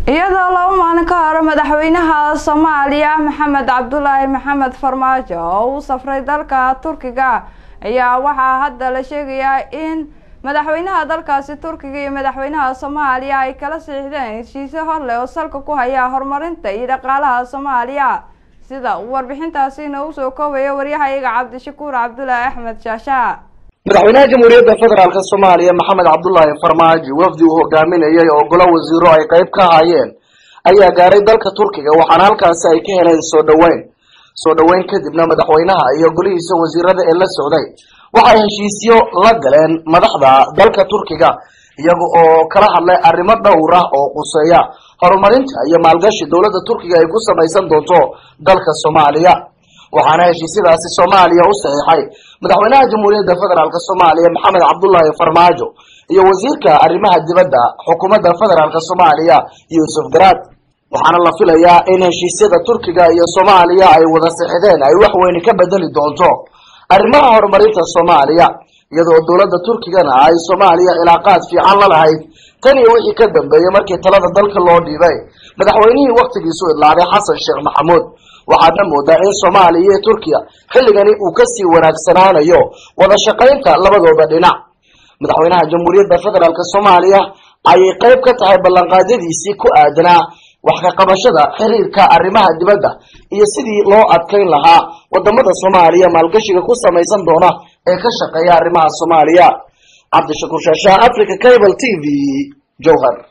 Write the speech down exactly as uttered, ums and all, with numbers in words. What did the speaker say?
iyadoo laba maalin ka hor madaxweynaha Soomaaliya Maxamed Cabdullaahi Maxamed Farmaajo oo u safray dalka Turkiga ayaa waxa hadda la sheegayaa in madaxweynaha dalkaasi Turkiga iyo madaxweynaha Soomaaliya ay kala saxiixdeen heshiis hor leh oo salka ku haya horumarinta iyo dhaqaalaha Soomaaliya sida warbixintaasi inoo soo koobaya wariyahayaga Cabdishakuur Cabdullaahi Axmed Shaasha. madaxweynaha jamhuuriyadda federaalka Soomaaliya Maxamed Cabdullaahi Farmaajo wafdi uu hogaaminayay oo golo wasiiro ay qayb ka hayeen ayaa gaaray dalka Turkiga waxaana halkaas ay ka heleen soo dhaweyn soo dhaweyn kadibna madaxweynaha iyo golihiisa wasiirada ee la socday waxa ay heshiisyo la galeen madaxda dalka Turkiga iyaga oo kala hadlay arrimo dhowr ah oo quseeya horumarinta iyo maalgashi dawladda Turkiga ay ku samaysan doonto dalka Soomaaliya waxaana heshiisyadaasi Soomaaliya u saxiixay madaxweynaha jamhuuriyadda federaalka Soomaaliya Maxamed Cabdullaahi Farmaajo iyo wasiirka arrimaha dibadda xukuumadda federaalka Soomaaliya Yuusuf Garaad waxaana la filayaa in heshiisyada Turkiga iyo Soomaaliya ay wada saxiixdeen ay wax weyn ka bedeli doonto arrimaha horumarinta Soomaaliya iyadoo dawladda Turkigana ay Soomaaliya cilaaqaad fiican la lahayd tan iyo wixii ka dambeeyay markii talada dalka loo dhiibay madaxweynihii waqtigiisu idlaaday Xasan Sheekh Maxamuud waxaana moodaa in Soomaaliya iyo Turkiga xilligani uu ka sii wanaagsanaanayo wada shaqaynta labadooda dhinac madaxweynaha jamhuuriyadda federaalka Soomaaliya ay qayb ka tahay ballanqaadyadiisii ku aadanaa wax ka qabashada xiriirka arrimaha dibadda iyo sidii loo adkeyn lahaa wadamada Soomaaliya maalgashiga ku samaysan doona ee ka shaqeeya arrimaha Soomaaliya. Cabdishakuur Shaasha, Africa Cable T V, Jowhar.